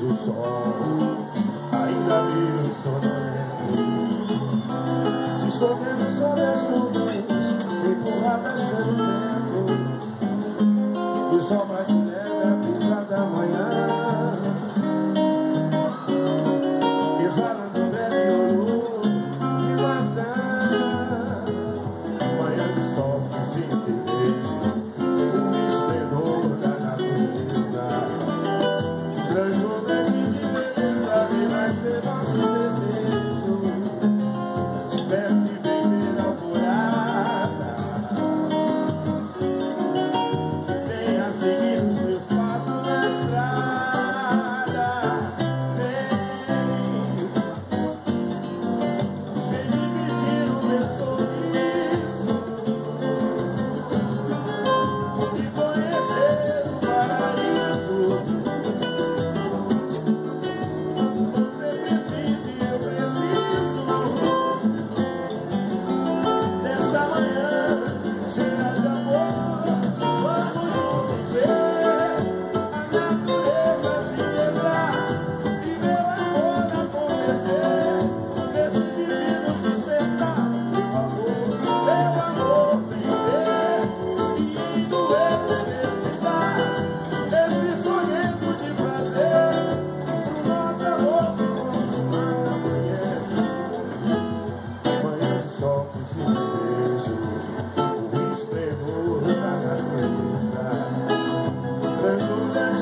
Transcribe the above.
o sol ainda meio sonolento, se escondendo sob as nuvens, empurradas pelo vento, e só mais de leve a brisa da manhã, exalando um leve olor de maçã. Manhã de sol que se interesse, o esplendor da natureza, transbordante de beleza, vem nascer nosso desejo. Espero que vem ver a alvorada, venha seguir os meus passos na estrada. Vem dividir o meu sorriso e conhecer o paraíso. Você precisa e eu preciso desta manhã cheia de amor. Vamos juntos ver a natureza se quebrar e meu amor acontecer. Nesse divino despertar, por favor, meu amor, vem ver e em dueto recitar esse sonhento de prazer pro nosso amor se consumar. Amanhece manhã de sol que se vejo, o esplendor da natureza, transbordante